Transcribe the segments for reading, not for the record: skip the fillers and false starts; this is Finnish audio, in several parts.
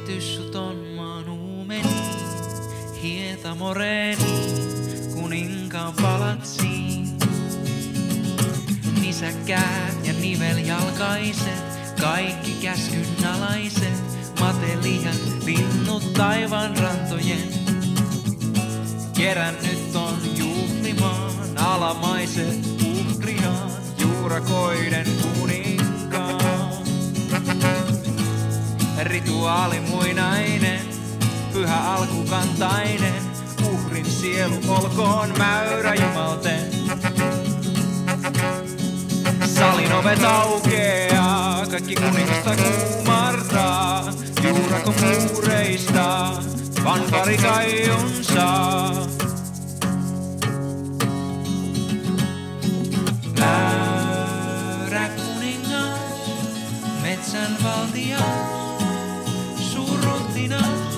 Vietys sut on maan uumeni, hieta moreeni, kuninkaan palatsiin. Nisäkkäät ja niveljalkaiset, kaikki käskynalaiset, matelijat, linnut taivaan rantojen. Kerännyt on juhlimaan alamaiset uhriaan, juurakoiden kuninkaan. Rituaali muinainen, pyhä alkukantainen, uhrin sielu olkoon mäyrä jumalten. Salin ovet aukeaa, kaikki kuningasta kumartaa, juurako muureista, fanfari kaiun saa. Mäyrä kuningas, metsän valtias, suurruhtinas.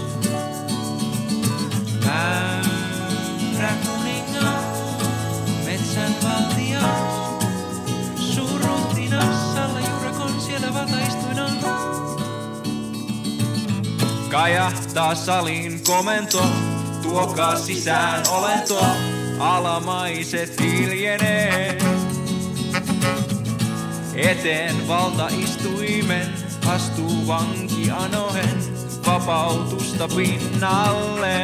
Mäyrä kuningas, metsän valtias, suurruhtinas, alla juurakon siellä valtaistuinaan. Kajahtaa salin komento, tuokaa sisään olento, alamaiset hiljenee. Eteen valtaistuimen astuu vanki anohen, vapautusta pinnalle.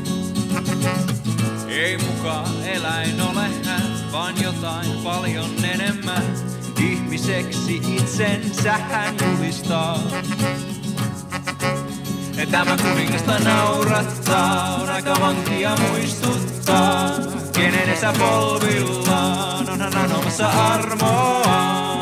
Ei muka eläin ole hän, vaan jotain paljon enemmän. Ihmiseksi itsensä hän julistaa. Tämä kuningasta naurattaa, on aika vankia muistuttaa. Kenen edessä polvillaan on hän anomassa armoa.